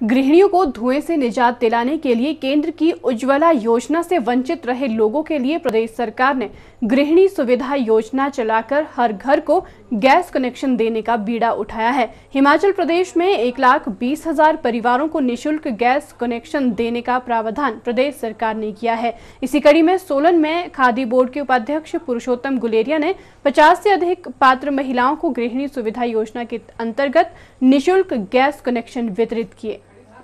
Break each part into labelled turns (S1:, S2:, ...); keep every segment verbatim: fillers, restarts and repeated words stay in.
S1: गृहिणियों को धुएं से निजात दिलाने के लिए केंद्र की उज्ज्वला योजना से वंचित रहे लोगों के लिए प्रदेश सरकार ने गृहिणी सुविधा योजना चलाकर हर घर को गैस कनेक्शन देने का बीड़ा उठाया है। हिमाचल प्रदेश में एक लाख बीस हजार परिवारों को निःशुल्क गैस कनेक्शन देने का प्रावधान प्रदेश सरकार ने किया है। इसी कड़ी में सोलन में खादी बोर्ड के उपाध्यक्ष पुरुषोत्तम गुलेरिया ने पचास से अधिक पात्र महिलाओं को गृहिणी सुविधा योजना के अंतर्गत निःशुल्क गैस कनेक्शन वितरित किए।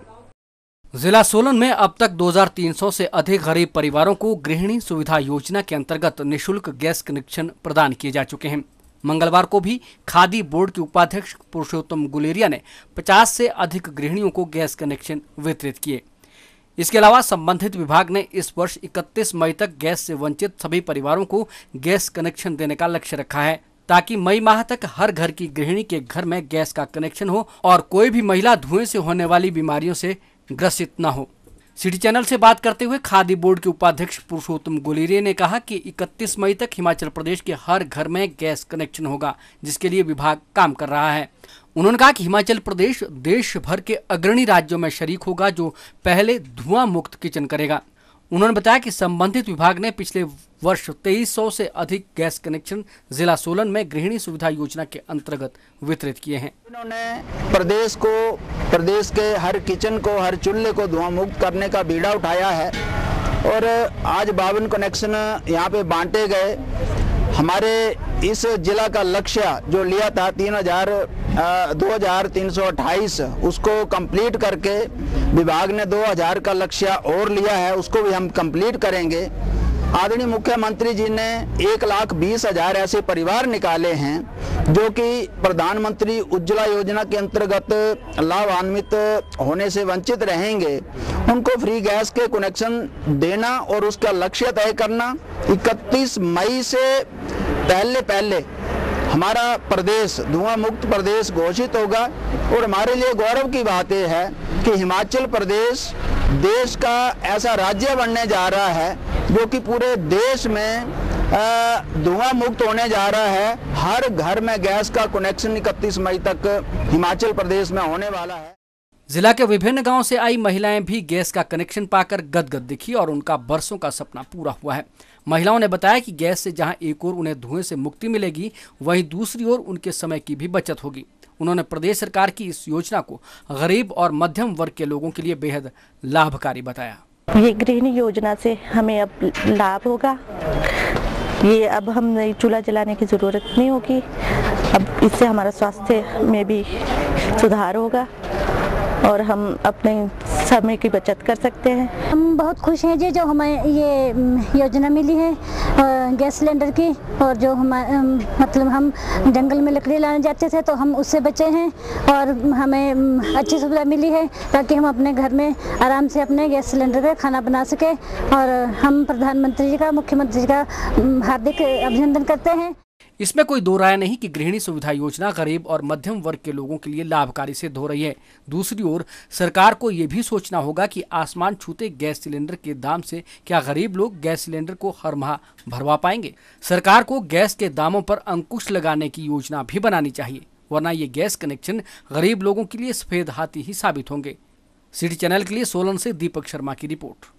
S2: जिला सोलन में अब तक दो हज़ार तीन सौ से अधिक गरीब परिवारों को गृहिणी सुविधा योजना के अंतर्गत निःशुल्क गैस कनेक्शन प्रदान किए जा चुके हैं। मंगलवार को भी खादी बोर्ड के उपाध्यक्ष पुरुषोत्तम गुलेरिया ने पचास से अधिक गृहिणियों को गैस कनेक्शन वितरित किए। इसके अलावा संबंधित विभाग ने इस वर्ष इकतीस मई तक गैस से वंचित सभी परिवारों को गैस कनेक्शन देने का लक्ष्य रखा है, ताकि मई माह तक हर घर की गृहिणी के घर में गैस का कनेक्शन हो और कोई भी महिला धुएं से होने वाली बीमारियों से ग्रसित न हो। सिटी चैनल से बात करते हुए खादी बोर्ड के उपाध्यक्ष पुरुषोत्तम गुलेरिया ने कहा कि इकतीस मई तक हिमाचल प्रदेश के हर घर में गैस कनेक्शन होगा, जिसके लिए विभाग काम कर रहा है। उन्होंने कहा कि हिमाचल प्रदेश देश भर के अग्रणी राज्यों में शरीक होगा जो पहले धुआं मुक्त किचन करेगा। उन्होंने बताया कि संबंधित विभाग ने पिछले वर्ष तेईस सौ से अधिक गैस कनेक्शन जिला सोलन में गृहिणी सुविधा योजना के अंतर्गत वितरित किए हैं।
S3: इन्होंने प्रदेश को प्रदेश के हर किचन को हर चूल्हे को धुआं मुक्त करने का बीड़ा उठाया है और आज बावन कनेक्शन यहाँ पे बांटे गए। हमारे इस जिला का लक्ष्य जो लिया था तीन हजार दो हजार तीन सौ अट्ठाईस उसको कंप्लीट करके विभाग ने दो हजार का लक्ष्य और लिया है, उसको भी हम कंप्लीट करेंगे। आदरणीय मुख्यमंत्री जी ने एक लाख बीस हजार ऐसे परिवार निकाले हैं जो कि प्रधानमंत्री उज्ज्वला योजना के अंतर्गत लाभान्वित होने से वंचित रहेंगे। उनको फ्री गैस के कनेक्शन देना और उसका लक्ष्य तय करना। इकतीस मई से पहले पहले हमारा प्रदेश धुआं मुक्त प्रदेश घोषित होगा और हमारे लिए गौरव की बात यह है कि हिमाचल प्रदेश देश का ऐसा राज्य बनने जा रहा है जो कि पूरे देश में धुआं मुक्त होने जा रहा है। हर घर में गैस का कनेक्शन इकतीस मई तक हिमाचल प्रदेश में होने वाला है।
S2: जिला के विभिन्न गांवों से आई महिलाएं भी गैस का कनेक्शन पाकर गदगद दिखी और उनका बरसों का सपना पूरा हुआ है। महिलाओं ने बताया कि गैस से जहां एक ओर उन्हें धुएं से मुक्ति मिलेगी, वहीं दूसरी ओर उनके समय की भी बचत होगी। उन्होंने प्रदेश सरकार की इस योजना को गरीब और मध्यम वर्ग के लोगों के लिए बेहद लाभकारी बताया।
S4: ये गृहिणी योजना से हमें अब लाभ होगा। ये अब हम नई चूल्हा जलाने की ज़रूरत नहीं होगी। अब इससे हमारा स्वास्थ्य में भी सुधार होगा और हम अपने समय की बचत कर सकते हैं।
S5: हम बहुत खुश हैं जी जो हमें ये योजना मिली है गैस सिलेंडर की, और जो हम मतलब हम जंगल में लकड़ी लाने जाते थे तो हम उससे बचे हैं और हमें अच्छी सुविधा मिली है ताकि हम अपने घर में आराम से अपने गैस सिलेंडर पे खाना बना सके। और हम प्रधानमंत्री जी का मुख्यमंत्री जी का हार्दिक अभिनंदन करते हैं।
S2: इसमें कोई दो राय नहीं कि गृहिणी सुविधा योजना गरीब और मध्यम वर्ग के लोगों के लिए लाभकारी सिद्ध हो रही है। दूसरी ओर सरकार को ये भी सोचना होगा कि आसमान छूते गैस सिलेंडर के दाम से क्या गरीब लोग गैस सिलेंडर को हर माह भरवा पाएंगे। सरकार को गैस के दामों पर अंकुश लगाने की योजना भी बनानी चाहिए, वरना ये गैस कनेक्शन गरीब लोगों के लिए सफेद हाथी ही साबित होंगे। सिटी चैनल के लिए सोलन से दीपक शर्मा की रिपोर्ट।